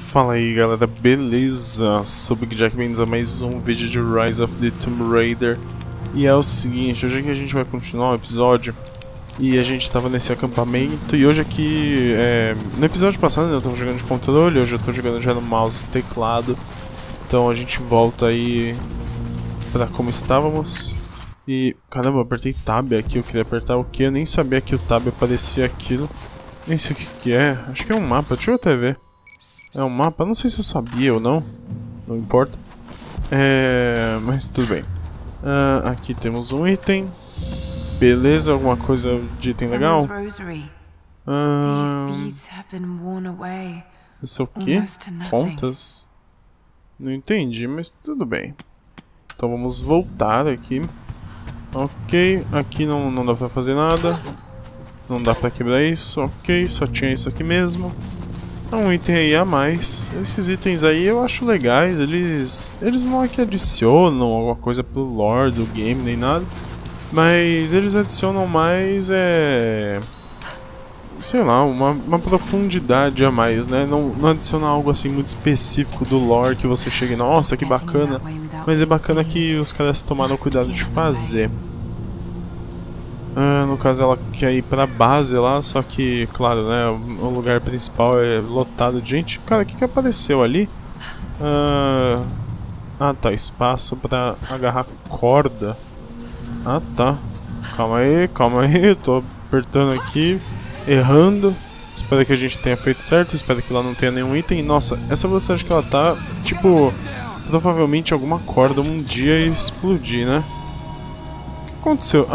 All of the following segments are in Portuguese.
Fala aí galera, beleza? Sou o Big Jack, bem-vindos a mais um vídeo de Rise of the Tomb Raider. E é o seguinte, hoje aqui a gente vai continuar o episódio. E a gente tava nesse acampamento. E hoje aqui, no episódio passado eu tava jogando de controle. Hoje eu tô jogando já no mouse e teclado. Então a gente volta aí pra como estávamos. E, caramba, eu apertei Tab aqui, eu queria apertar o que? Eu nem sabia que o Tab aparecia aquilo. Nem sei o que é, acho que é um mapa, deixa eu até ver. É um mapa, não sei se eu sabia ou não. Não importa. Mas tudo bem. Aqui temos um item. Beleza, alguma coisa de item legal? Isso é o quê? Contas? Não entendi, mas tudo bem. Então vamos voltar aqui. Ok, aqui não dá pra fazer nada. Não dá pra quebrar isso, ok, só tinha isso aqui mesmo. É um item aí a mais. Esses itens aí eu acho legais, eles não é que adicionam alguma coisa pro lore do game nem nada. Mas eles adicionam mais, sei lá, uma profundidade a mais, né? Não adiciona algo assim muito específico do lore que você chega e, nossa, que bacana. Mas é bacana que os caras tomaram cuidado de fazer. No caso ela quer ir pra base lá, só que, claro, né, o lugar principal é lotado de gente. Cara, o que apareceu ali? Tá, espaço pra agarrar corda. Tá. Calma aí, eu tô apertando aqui, errando. Espero que a gente tenha feito certo, espero que lá não tenha nenhum item. Nossa, essa velocidade que ela tá, tipo, provavelmente alguma corda um dia ia explodir, né? O que aconteceu?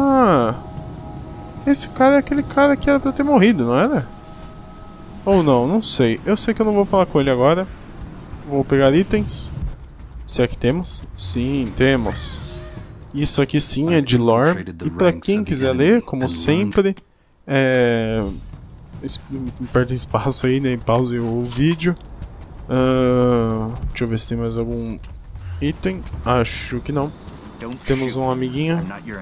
Esse cara é aquele cara que era pra ter morrido, não era? Ou não, não sei. Eu sei que eu não vou falar com ele agora. Vou pegar itens. Se é que temos? Sim, temos. Isso aqui sim é de lore. E pra quem quiser ler, como sempre, aperta espaço aí, né, e pause o vídeo. Deixa eu ver se tem mais algum item. Acho que não. Temos uma amiguinha.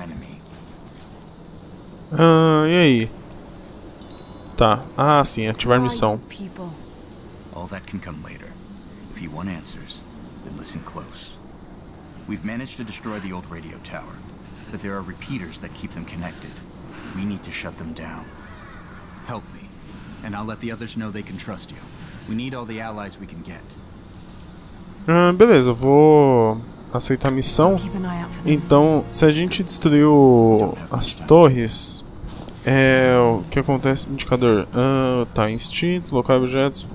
E aí? Tá. Sim, ativar missão. All that can come later. If you want answers, then listen close. We've managed to destroy the old radio tower, but there are repeaters that keep them connected. We need to shut them down. Help me, and I'll let the others know they can trust you. We need all the allies we can get. Beleza, vou aceitar a missão. Então, se a gente destruiu as torres, o que acontece? Indicador. Tá, instintos, local objetos.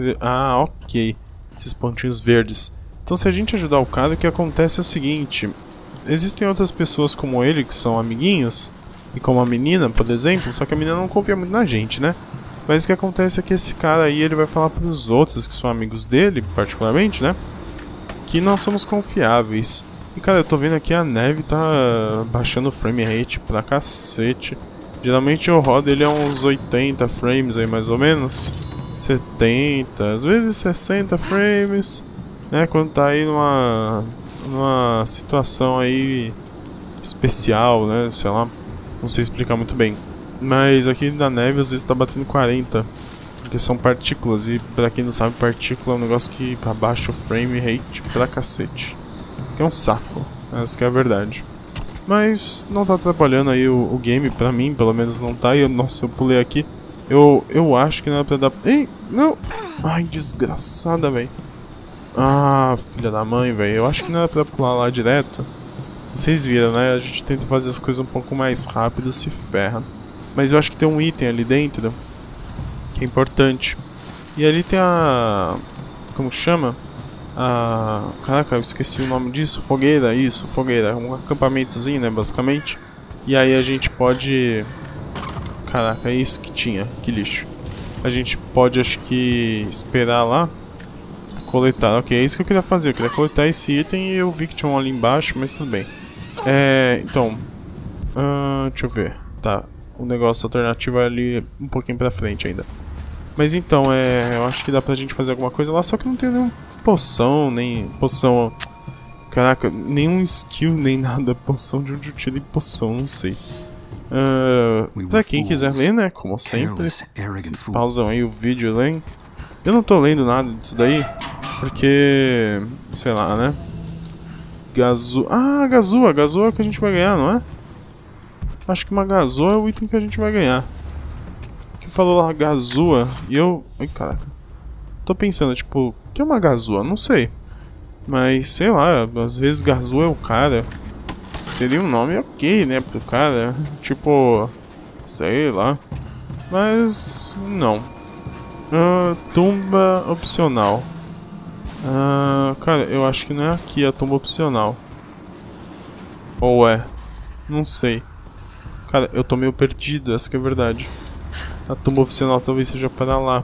Ok. Esses pontinhos verdes. Então, se a gente ajudar o cara, o que acontece é o seguinte: existem outras pessoas como ele que são amiguinhos, e como a menina, por exemplo, só que a menina não confia muito na gente, né? Mas o que acontece é que esse cara aí, ele vai falar pros outros que são amigos dele, particularmente, né? Que nós somos confiáveis. E cara, eu tô vendo aqui a neve tá baixando o frame rate pra cacete. Geralmente eu rodo ele a uns 80 frames aí mais ou menos. 70, às vezes 60 frames, né? Quando tá aí numa situação aí especial, né? Sei lá, não sei explicar muito bem. Mas aqui na neve às vezes tá batendo 40. Porque são partículas, e pra quem não sabe, partícula é um negócio que abaixa o frame rate pra cacete. Que é um saco, essa que é a verdade. Mas não tá atrapalhando aí o game, pra mim pelo menos não tá. E nossa, eu pulei aqui. Eu acho que não era pra dar... Ei, não! Ai, desgraçada, velho. Filha da mãe, velho. Eu acho que não era pra pular lá direto. Vocês viram, né? A gente tenta fazer as coisas um pouco mais rápido, se ferra. Mas eu acho que tem um item ali dentro que é importante. E ali tem como chama? Caraca, eu esqueci o nome disso. Fogueira, isso, fogueira. Um acampamentozinho, né, basicamente. E aí a gente pode... Caraca, é isso que tinha. Que lixo. A gente pode, acho que, esperar lá. Coletar. Ok, é isso que eu queria fazer. Eu queria coletar esse item e eu vi que tinha um ali embaixo, mas tudo bem. Então... deixa eu ver. Tá. O negócio alternativo é ali um pouquinho pra frente ainda. Mas então, eu acho que dá pra gente fazer alguma coisa lá, só que não tem nenhuma poção, nem poção... Caraca, nenhum skill, nem nada. Poção, de onde eu tirei poção, não sei. Pra quem quiser ler, né, como sempre, vocês pausam aí o vídeo, leem. Eu não tô lendo nada disso daí, porque... sei lá, né? Gazua... Ah, Gazua! Gazua é o que a gente vai ganhar, não é? Acho que uma Gazua é o item que a gente vai ganhar. Que falou lá, Gazua, e eu... Ai, caraca. Tô pensando, tipo, o que é uma Gazua? Não sei. Mas, sei lá, às vezes Gazua é o cara. Seria um nome ok, né, pro cara. Tipo, sei lá. Mas, não. Tumba opcional. Cara, eu acho que não é aqui a tumba opcional. Ou é? Não sei. Cara, eu tô meio perdido, essa que é a verdade. A tumba opcional talvez seja para lá.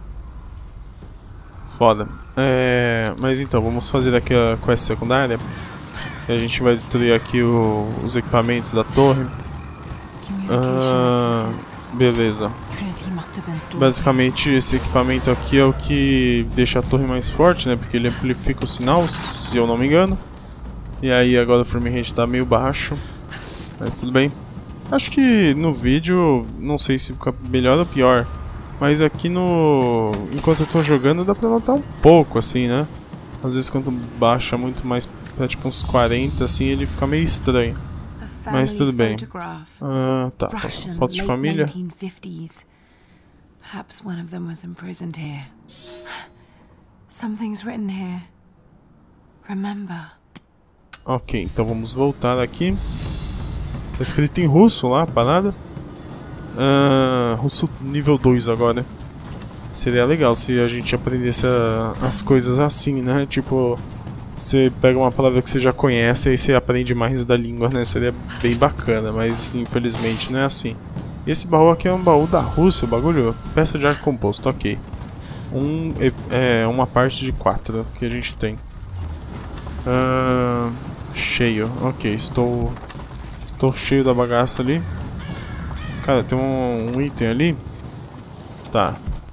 Foda. Mas então, vamos fazer aqui a quest secundária. E a gente vai destruir aqui os equipamentos da torre. Beleza. Basicamente, esse equipamento aqui é o que deixa a torre mais forte, né? Porque ele amplifica o sinal, se eu não me engano. E aí agora o frame rate tá meio baixo. Mas tudo bem. Acho que no vídeo, não sei se fica melhor ou pior. Mas aqui enquanto eu tô jogando dá pra notar um pouco, assim, né? Às vezes quando baixa muito mais, pra tipo uns 40, assim, ele fica meio estranho. Mas tudo bem. Tá, foto de família. Perhaps one of them was imprisoned here. Something's written here. Remember. Ok, então vamos voltar aqui. Tá escrito em russo lá, a parada. Russo nível 2 agora. Seria legal se a gente aprendesse as coisas assim, né? Tipo, você pega uma palavra que você já conhece e aí você aprende mais da língua, né? Seria bem bacana, mas infelizmente não é assim. E esse baú aqui é um baú da Rússia, o bagulho. Peça de ar composto, ok. Uma parte de 4 que a gente tem. Cheio, ok. Estou cheio da bagaça ali. Cara, tem um item ali. Tá.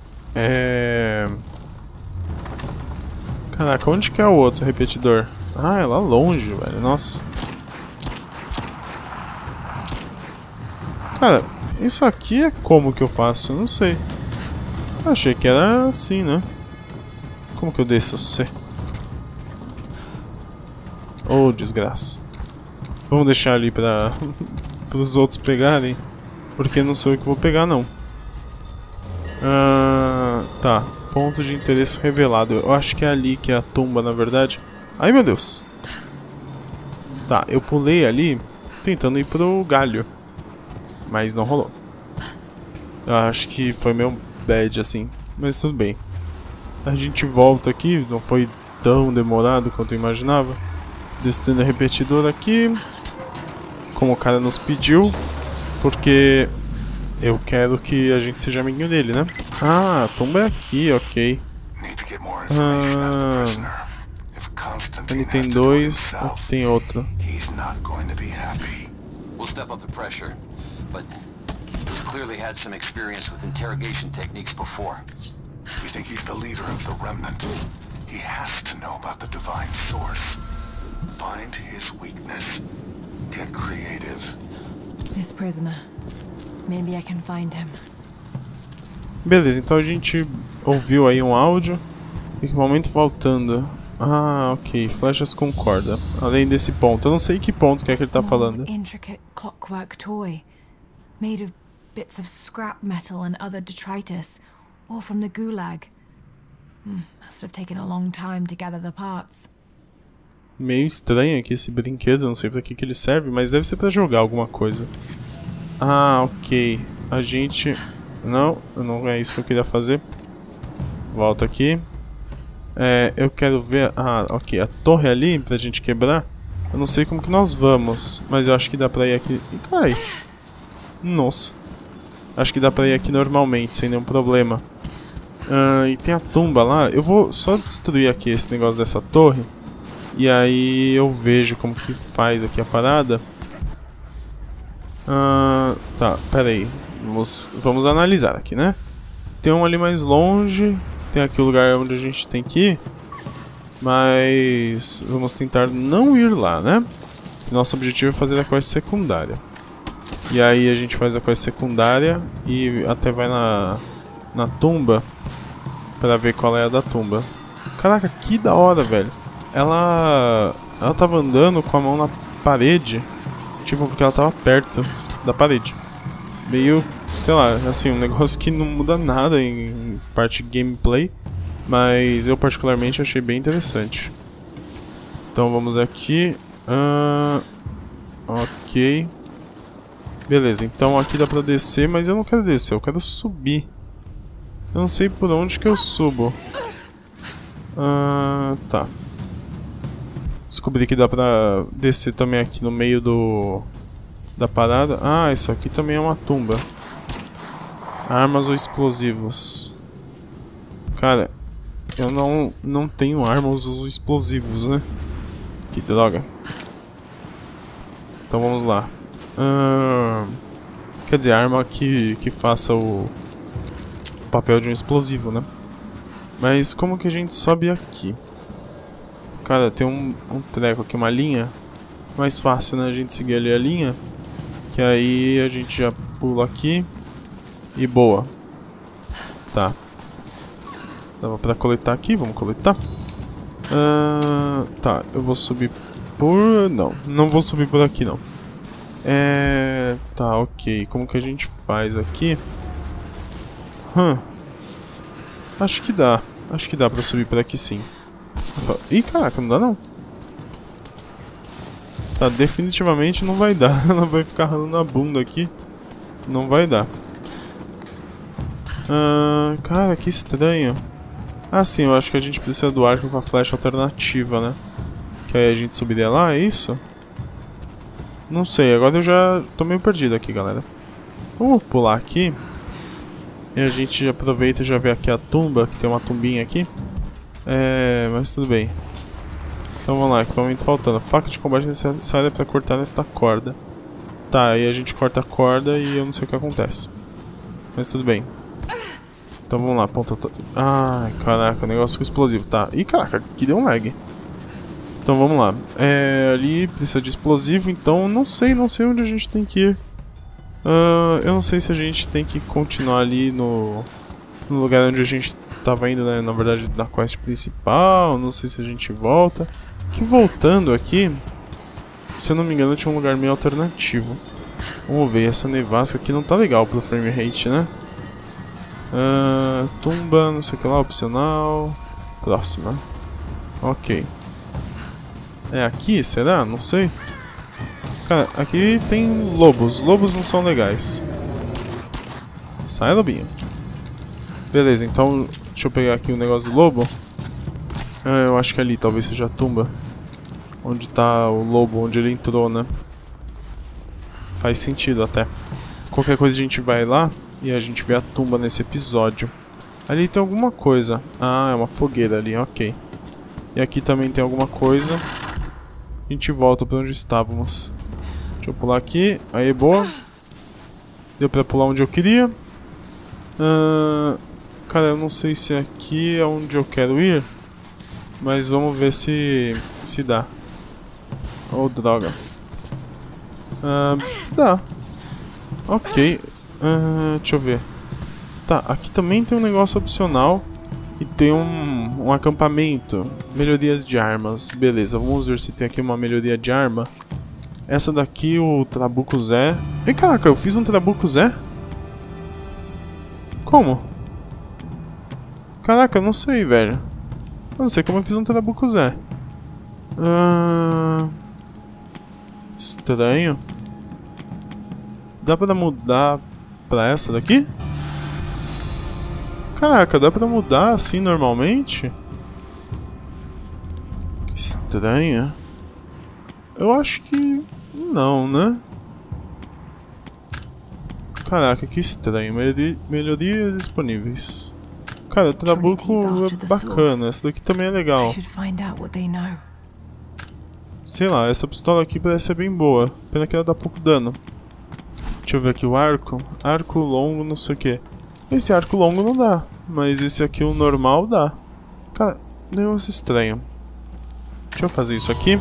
Caraca, onde que é o outro repetidor? Ah, é lá longe, velho. Nossa. Cara, isso aqui é como que eu faço? Eu não sei. Eu achei que era assim, né? Como que eu desço você? Oh, desgraça. Vamos deixar ali para os outros pegarem. Porque não sou eu que vou pegar, não. Tá. Ponto de interesse revelado. Eu acho que é ali que é a tumba, na verdade. Ai, meu Deus. Tá, eu pulei ali tentando ir pro galho. Mas não rolou. Eu acho que foi meio bad, assim. Mas tudo bem. A gente volta aqui. Não foi tão demorado quanto eu imaginava. Destruindo o repetidor aqui. Como o cara nos pediu. Porque eu quero que a gente seja amiguinho dele, né? Ah, a tumba é aqui, ok. Ali tem 2, aqui tem outro. Clearly had some experience with interrogation techniques before. We think he's the leader of the Remnant. He has to know about the divine source. Find his weakness. Get creative. This prisoner. Maybe I can find him. Beleza, então a gente ouviu aí um áudio. Equipamento faltando. Ah, ok. Flechas com corda. Além desse ponto. Eu não sei que ponto que é que ele tá falando. Intricate clockwork toy. Made of bits of scrap metal and other detritus. All from the gulag. Must have taken a long time to gather the parts. Meio estranho aqui esse brinquedo. Não sei pra que ele serve, mas deve ser pra jogar alguma coisa. Ah, ok. A gente... Não é isso que eu queria fazer. Volta aqui. Eu quero ver... Ah, ok. A torre ali, pra gente quebrar. Eu não sei como que nós vamos. Mas eu acho que dá pra ir aqui... Ih, carai. Nossa. Acho que dá pra ir aqui normalmente, sem nenhum problema. E tem a tumba lá. Eu vou só destruir aqui esse negócio dessa torre. E aí eu vejo como que faz aqui a parada. Tá, pera aí. Vamos analisar aqui, né? Tem um ali mais longe. Tem aqui o lugar onde a gente tem que ir. Mas vamos tentar não ir lá, né? Nosso objetivo é fazer a quest secundária. E aí a gente faz a quest secundária e até vai na tumba. Pra ver qual é a da tumba. Caraca, que da hora, velho. Ela tava andando com a mão na parede. Tipo, porque ela tava perto da parede. Meio, sei lá, assim, um negócio que não muda nada em parte de gameplay. Mas eu particularmente achei bem interessante. Então vamos aqui. Ok. Beleza, então aqui dá pra descer, mas eu não quero descer, eu quero subir. Eu não sei por onde que eu subo. Tá. Descobri que dá pra descer também aqui no meio da parada. Ah, isso aqui também é uma tumba. Armas ou explosivos? Cara, eu não tenho armas ou explosivos, né? Que droga. Então vamos lá. Quer dizer, arma que faça o papel de um explosivo, né? Mas como que a gente sobe aqui? Cara, tem um treco aqui, uma linha. Mais fácil, né? A gente seguir ali a linha. Que aí a gente já pula aqui. E boa. Tá. Dava pra coletar aqui, vamos coletar. Tá, eu vou subir por... Não vou subir por aqui, não. Tá, ok. Como que a gente faz aqui? Acho que dá. Acho que dá pra subir por aqui, sim. Ih, caraca, não dá, não. Tá, definitivamente não vai dar. Ela vai ficar ralando a bunda aqui. Não vai dar. Cara, que estranho. Ah, sim, eu acho que a gente precisa do arco com a flecha alternativa, né? Que aí a gente subiria lá, é isso? Não sei, agora eu já tô meio perdido aqui, galera. Vamos pular aqui. E a gente aproveita e já vê aqui a tumba, que tem uma tumbinha aqui. Mas tudo bem. Então vamos lá, equipamento faltando. Faca de combate necessária pra cortar esta corda. Tá, aí a gente corta a corda e eu não sei o que acontece. Mas tudo bem. Então vamos lá, ponta... Ai, caraca, o negócio ficou explosivo, tá. Ih, caraca, aqui deu um lag. Então vamos lá. Ali precisa de explosivo, então não sei onde a gente tem que ir. Eu não sei se a gente tem que continuar ali no lugar onde a gente tava indo, né? Na verdade, na quest principal. Não sei se a gente volta. Que voltando aqui, se eu não me engano, tinha um lugar meio alternativo. Vamos ver, essa nevasca aqui não tá legal pro frame rate, né? Tumba, não sei o que lá, opcional. Próxima. Ok. É aqui, será? Não sei. Cara, aqui tem lobos. Lobos não são legais. Sai, lobinho. Beleza, então deixa eu pegar aqui o negócio do lobo. Eu acho que ali talvez seja a tumba. Onde tá o lobo, onde ele entrou, né? Faz sentido até. Qualquer coisa a gente vai lá e a gente vê a tumba nesse episódio. Ali tem alguma coisa. Ah, é uma fogueira ali, ok. E aqui também tem alguma coisa. A gente volta pra onde estávamos. Deixa eu pular aqui. Aí, boa. Deu pra pular onde eu queria. Cara, eu não sei se aqui é onde eu quero ir. Mas vamos ver se dá. Oh, droga. Dá. Ok. Deixa eu ver. Tá, aqui também tem um negócio opcional. E tem um acampamento. Melhorias de armas. Beleza, vamos ver se tem aqui uma melhoria de arma. Essa daqui, o Trabuco Zé. Ei, caraca, eu fiz um Trabuco Zé? Como? Caraca, eu não sei, velho. Eu não sei como eu fiz um Trabuco Zé. Estranho. Dá pra mudar pra essa daqui? Caraca, dá pra mudar assim normalmente? Que estranho. Eu acho que... não, né? Caraca, que estranho. Melhorias disponíveis. Cara, o Trabuco é bacana. Essa daqui também é legal. Sei lá, essa pistola aqui parece ser bem boa. Pena que ela dá pouco dano. Deixa eu ver aqui o arco. Arco longo, não sei o que. Esse arco longo não dá. Mas esse aqui, o normal, dá. Cara, negócio estranho. Deixa eu fazer isso aqui.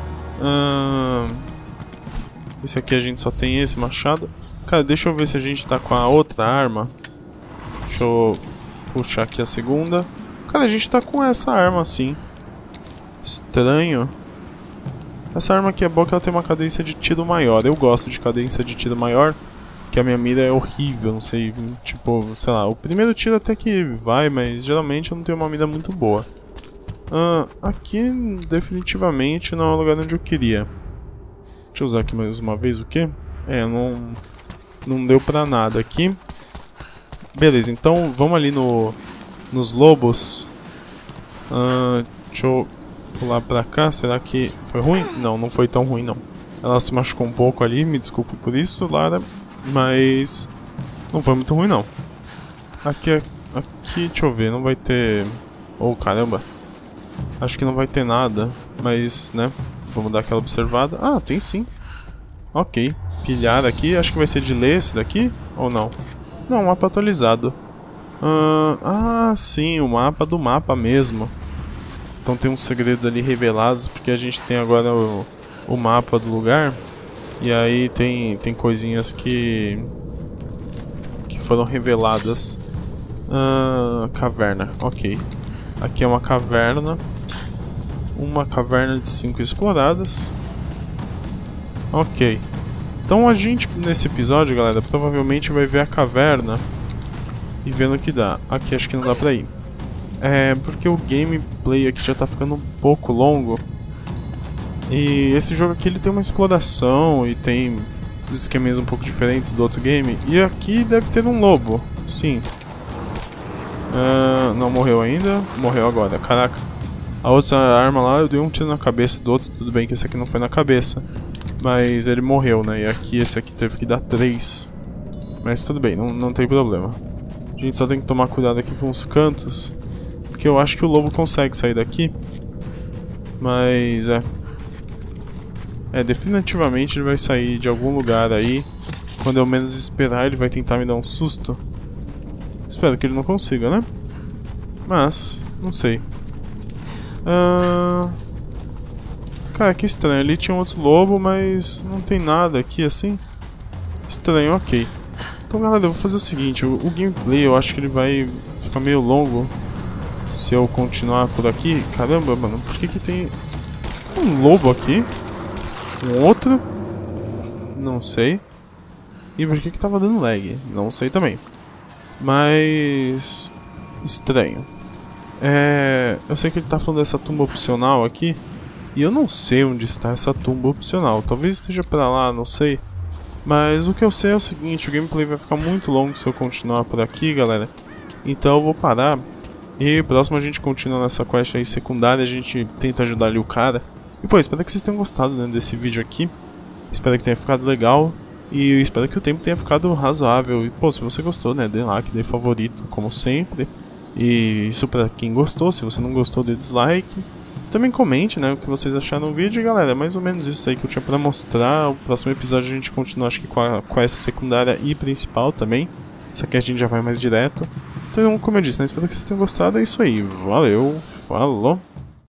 Esse aqui a gente só tem esse machado. Cara, deixa eu ver se a gente tá com a outra arma. Deixa eu puxar aqui a segunda. Cara, a gente tá com essa arma assim. Estranho. Essa arma aqui é boa que ela tem uma cadência de tiro maior. Eu gosto de cadência de tiro maior, que a minha mira é horrível, não sei, tipo, sei lá, o primeiro tiro até que vai, mas geralmente eu não tenho uma mira muito boa. Aqui definitivamente não é o lugar onde eu queria. Deixa eu usar aqui mais uma vez o quê? Não deu pra nada aqui. Beleza, então vamos ali nos lobos. Deixa eu pular pra cá. Será que foi ruim? Não, não foi tão ruim não. Ela se machucou um pouco ali, me desculpe por isso, Lara. Mas não foi muito ruim não. Aqui, deixa eu ver, não vai ter... Oh, caramba. Acho que não vai ter nada, mas, né, vamos dar aquela observada. Ah, tem sim. Ok, pilhar aqui, acho que vai ser de ler esse daqui, ou não? Não, mapa atualizado. Sim, o mapa do mapa mesmo. Então tem uns segredos ali revelados, porque a gente tem agora o mapa do lugar. E aí tem coisinhas que foram reveladas. Caverna, ok. Aqui é uma caverna. Uma caverna de 5 exploradas. Ok. Então a gente, nesse episódio, galera, provavelmente vai ver a caverna e vendo o que dá. Aqui acho que não dá pra ir. Porque o gameplay aqui já tá ficando um pouco longo. E esse jogo aqui ele tem uma exploração e tem os esquemas um pouco diferentes do outro game. E aqui deve ter um lobo, sim. Não morreu ainda, morreu agora, caraca. A outra arma lá eu dei um tiro na cabeça do outro, tudo bem que esse aqui não foi na cabeça. Mas ele morreu, né, e aqui esse aqui teve que dar 3. Mas tudo bem, não tem problema. A gente só tem que tomar cuidado aqui com os cantos, porque eu acho que o lobo consegue sair daqui. Mas definitivamente ele vai sair de algum lugar aí. Quando eu menos esperar ele vai tentar me dar um susto. Espero que ele não consiga, né? Mas, não sei. Cara, que estranho. Ali tinha um outro lobo, mas não tem nada aqui assim. Estranho, ok. Então, galera, eu vou fazer o seguinte. O gameplay eu acho que ele vai ficar meio longo se eu continuar por aqui. Caramba, mano. Por que tem um lobo aqui? Um outro? Não sei. E por que tava dando lag? Não sei também. Mas... estranho. Eu sei que ele tá falando dessa tumba opcional aqui. E eu não sei onde está essa tumba opcional. Talvez esteja pra lá, não sei. Mas o que eu sei é o seguinte. O gameplay vai ficar muito longo se eu continuar por aqui, galera. Então eu vou parar. E próximo a gente continua nessa quest aí secundária. A gente tenta ajudar ali o cara. E pô, espero que vocês tenham gostado, né, desse vídeo aqui. Espero que tenha ficado legal. E espero que o tempo tenha ficado razoável. E pô, se você gostou, né, dê like, dê favorito, como sempre. E isso pra quem gostou. Se você não gostou, dê dislike. Também comente, né, o que vocês acharam do vídeo. E galera, é mais ou menos isso aí que eu tinha pra mostrar. O próximo episódio a gente continua, acho que com a quest secundária e principal também. Só que a gente já vai mais direto. Então, como eu disse, né, espero que vocês tenham gostado. É isso aí, valeu, falou!